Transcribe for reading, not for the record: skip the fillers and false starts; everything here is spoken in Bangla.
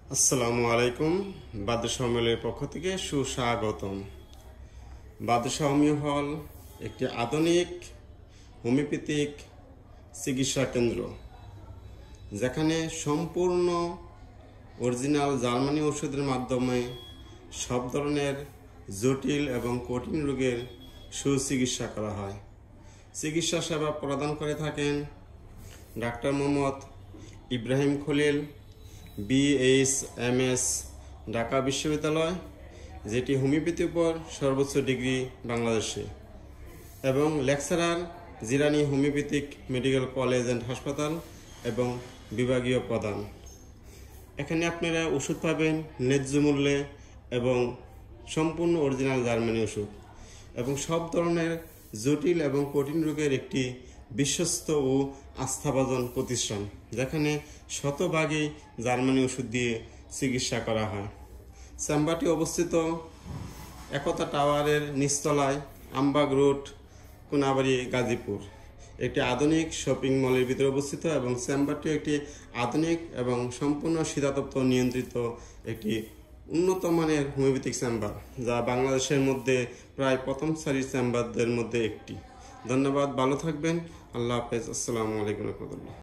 আসসালামু আলাইকুম। বাদশাহ হোমিওর পক্ষ থেকে সুস্বাগতম। বাদশাহ হোমিও হল একটি আধুনিক হোমিওপ্যাথিক চিকিৎসা কেন্দ্র, যেখানে সম্পূর্ণ অরিজিনাল জার্মানি ওষুধের মাধ্যমে সব ধরনের জটিল এবং কঠিন রোগের সুচিকিৎসা করা হয়। চিকিৎসা সেবা প্রদান করে থাকেন ডাক্তার মোহাম্মদ ইব্রাহিম খলিল, BHMS, ঢাকা বিশ্ববিদ্যালয়, যেটি হোমিওপ্যাথির উপর সর্বোচ্চ ডিগ্রি বাংলাদেশে, এবং lecturer Jirani homeopathic medical college and হাসপাতাল এবং বিভাগীয় প্রধান। এখানে আপনারা ওষুধ পাবেন ন্যায্য মূল্যে এবং সম্পূর্ণ অরিজিনাল জার্মানি ওষুধ, এবং সব ধরনের জটিল এবং কঠিন রোগের একটি বিশ্বস্ত ও আস্থাভাজন প্রতিষ্ঠান, যেখানে শতভাগই জার্মানি ওষুধ দিয়ে চিকিৎসা করা হয়। চেম্বারটি অবস্থিত একতা টাওয়ারের নিচতলায়, আমবাগ রোড, কোনাবাড়ি, গাজীপুর। একটি আধুনিক শপিং মলের ভিতরে অবস্থিত, এবং চেম্বারটি একটি আধুনিক এবং সম্পূর্ণ শীতাতপ্ত নিয়ন্ত্রিত একটি উন্নত মানের হোমিওপ্যাথিক চেম্বার, যা বাংলাদেশের মধ্যে প্রায় প্রথম সারির চেম্বারদের মধ্যে একটি। ধন্যবাদ, ভালো থাকবেন। আল্লাহ হাফেজ। আসসালামু আলাইকুম রহমতুল্লাহ।